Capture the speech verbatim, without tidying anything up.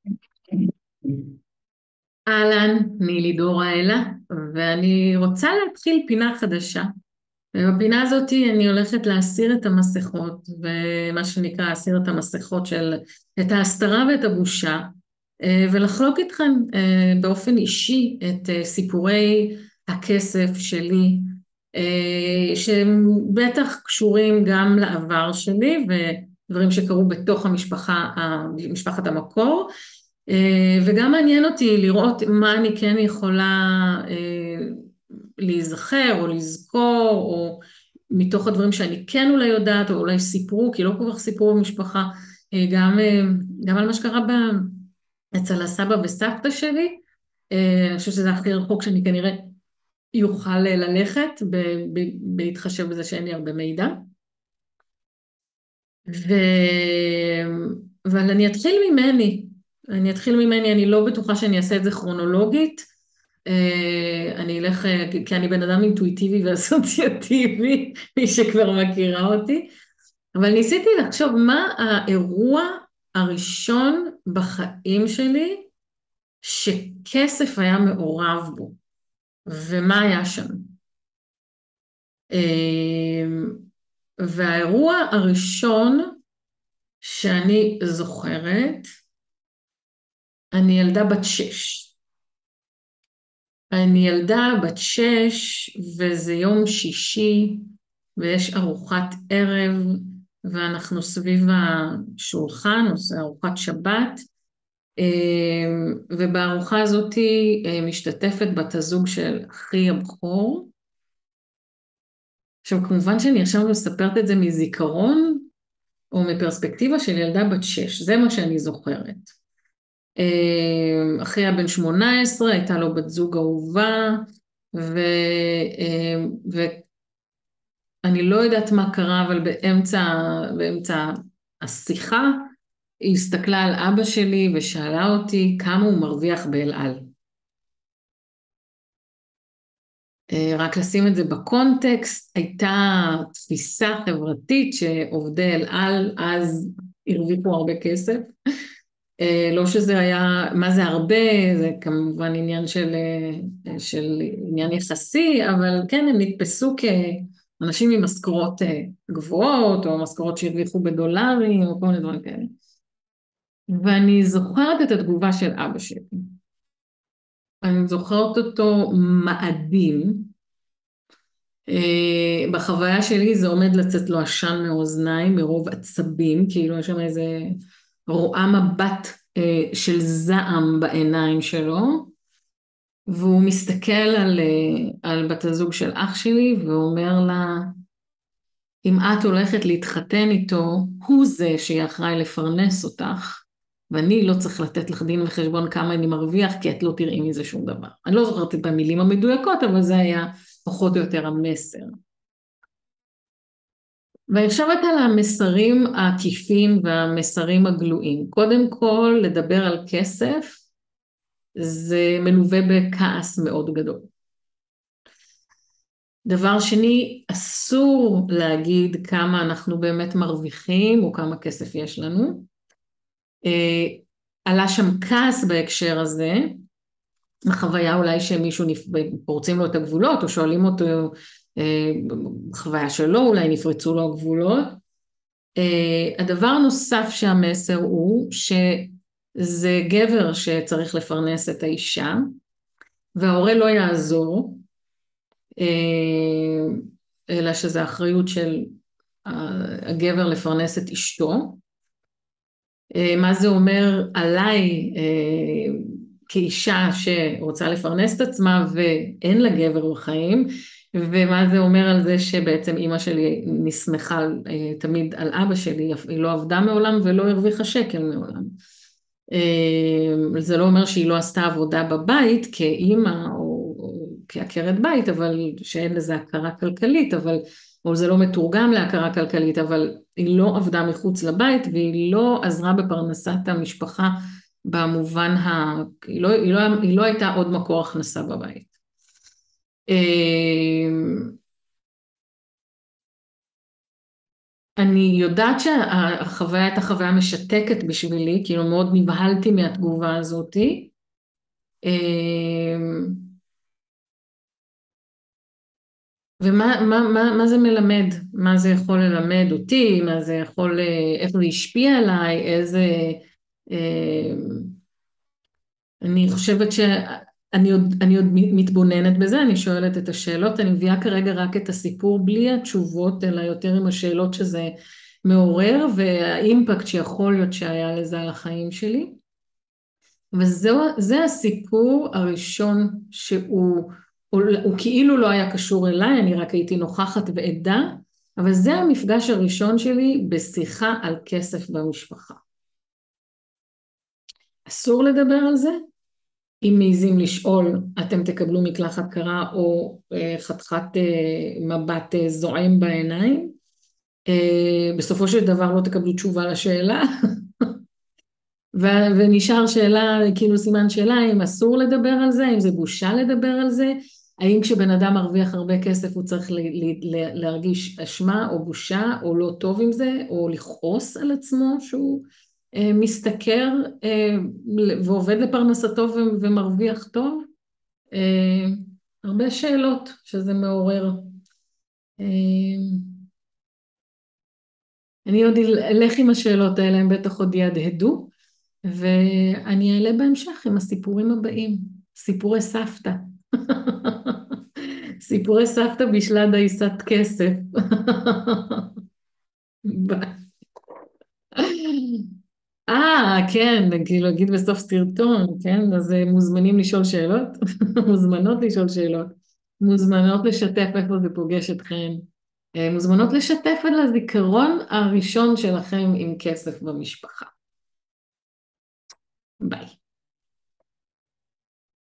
אהלן, אני לידור אלה, ואני רוצה להתחיל פינה חדשה. ובפינה הזאת אני הולכת להסיר את המסכות, ומה שנקרא להסיר את המסכות של, את ההסתרה ואת הבושה, אה, ולחלוק איתכם אה, באופן אישי את אה, סיפורי הכסף שלי, אה, שהם בטח קשורים גם לעבר שלי, ודברים שקרו בתוך המשפחה, משפחת המקור. אה, וגם מעניין אותי לראות מה אני כן יכולה אה, להיזכר או לזכור, או מתוך הדברים שאני כן אולי יודעת, או אולי סיפרו, כי לא כל כך סיפרו במשפחה, אה, גם, אה, גם על מה שקרה ב, אצל הסבא וסבתא שלי. אה, אני חושבת שזה הכי רחוק שאני כנראה יוכל ללכת, ב, ב, בהתחשב בזה שאין לי הרבה מידע. ו... אבל אני אתחיל ממני, אני אתחיל ממני, אני לא בטוחה שאני אעשה את זה כרונולוגית. אה, אני אלך, אה, כי אני בן אדם אינטואיטיבי ואסוציאטיבי, מי שכבר מכירה אותי, אבל ניסיתי לחשוב מה האירוע הראשון בחיים שלי שכסף היה מעורב בו, ומה היה שם. אה, והאירוע הראשון שאני זוכרת, אני ילדה בת שש. אני ילדה בת שש, וזה יום שישי, ויש ארוחת ערב, ואנחנו סביב השולחן, עושה ארוחת שבת, אה, ובארוחה הזאת אה, משתתפת בת הזוג של אחי הבכור. עכשיו, כמובן שאני עכשיו מספרת את זה מזיכרון, או מפרספקטיבה של ילדה בת שש, זה מה שאני זוכרת. אחי היה בן שמונה עשרה, הייתה לו בת זוג אהובה, ו, ואני לא יודעת מה קרה, אבל באמצע, באמצע השיחה, היא הסתכלה על אבא שלי ושאלה אותי כמה הוא מרוויח באל על. רק לשים את זה בקונטקסט, הייתה תפיסה חברתית שעובדי אל על אז הרוויחו הרבה כסף. אה, לא שזה היה, מה זה הרבה, זה כמובן עניין של, אה, של עניין יחסי, אבל כן, הם נתפסו כאנשים עם משכורות אה, גבוהות, או משכורות שהרוויחו בדולרים, או כל מיני דברים כאלה. ואני זוכרת את התגובה של אבא שלי. אני זוכרת אותו מאדים. אה, בחוויה שלי זה עומד לצאת לו עשן מאוזניים, מרוב עצבים, כאילו יש שם איזה רואה מבט אה, של זעם בעיניים שלו, והוא מסתכל על, אה, על בת הזוג של אח שלי ואומר לה, אם את הולכת להתחתן איתו, הוא זה שיהיה אחראי לפרנס אותך, ואני לא צריך לתת לך דין וחשבון כמה אני מרוויח, כי את לא תראי מזה שום דבר. אני לא זוכרת את המילים המדויקות, אבל זה היה פחות או יותר המסר. ואני חושבת על המסרים העקיפים והמסרים הגלויים. קודם כל, לדבר על כסף, זה מלווה בכעס מאוד גדול. דבר שני, אסור להגיד כמה אנחנו באמת מרוויחים או כמה כסף יש לנו. אה, עלה שם כעס בהקשר הזה, החוויה אולי שמישהו נפ... פורצים לו את הגבולות או שואלים אותו, אה, חוויה שלו אולי נפרצו לו הגבולות. Uh, הדבר הנוסף שהמסר הוא שזה גבר שצריך לפרנס את האישה, וההורה לא יעזור, uh, אלא שזה אחריות של uh, הגבר לפרנס את אשתו. Uh, מה זה אומר עליי uh, כאישה שרוצה לפרנס את עצמה ואין לה גבר בחיים, ומה זה אומר על זה שבעצם אימא שלי נסמכה תמיד על אבא שלי, היא לא עבדה מעולם ולא הרוויחה שקל מעולם. זה לא אומר שהיא לא עשתה עבודה בבית כאימא או, או כעקרת בית, אבל שאין לזה הכרה כלכלית, אבל, או זה לא מתורגם להכרה כלכלית, אבל היא לא עבדה מחוץ לבית והיא לא עזרה בפרנסת המשפחה במובן ה... היא לא, היא לא, היא לא הייתה עוד מקור הכנסה בבית. אני יודעת שהחוויה הייתה חוויה משתקת בשבילי, כאילו מאוד נבהלתי מהתגובה הזאתי. אמ, ומה מה, מה, מה זה מלמד? מה זה יכול ללמד אותי? מה זה יכול, אה, איך זה השפיע עליי? איזה... אמ, אני חושבת שאני עוד, אני עוד מתבוננת בזה, אני שואלת את השאלות, אני מביאה כרגע רק את הסיפור בלי התשובות, אלא יותר עם השאלות שזה מעורר, והאימפקט שיכול להיות שהיה לזה על החיים שלי. וזה הסיפור הראשון שהוא הוא, הוא כאילו לא היה קשור אליי, אני רק הייתי נוכחת ועדה, אבל זה המפגש הראשון שלי בשיחה על כסף במשפחה. אסור לדבר על זה? אם מעיזים לשאול, אתם תקבלו מקלחת קרה או אה, חתיכת אה, מבט אה, זועם בעיניים. אה, בסופו של דבר לא תקבלו תשובה לשאלה, ו- ונשאר שאלה, כאילו סימן שאלה, אם אסור לדבר על זה, אם זה בושה לדבר על זה, האם כשבן אדם מרוויח הרבה כסף הוא צריך ל- ל- ל- להרגיש אשמה או בושה או לא טוב עם זה, או לכעוס על עצמו שהוא אה, משתכר אה, ועובד לפרנסתו ו- ומרוויח טוב. אה, הרבה שאלות שזה מעורר. אה, אני עוד אלך עם השאלות האלה, הם בטח עוד יהדהדו, ואני אעלה בהמשך עם הסיפורים הבאים, סיפורי סבתא. סיפורי סבתא בשלה דייסת כסף. ביי. אה, כן, כאילו להגיד בסוף סרטון, כן, אז אה, מוזמנים לשאול שאלות, מוזמנות לשאול שאלות, מוזמנות לשתף איפה זה פוגש אתכם, אה, מוזמנות לשתף על הזיכרון הראשון שלכם עם כסף במשפחה. ביי.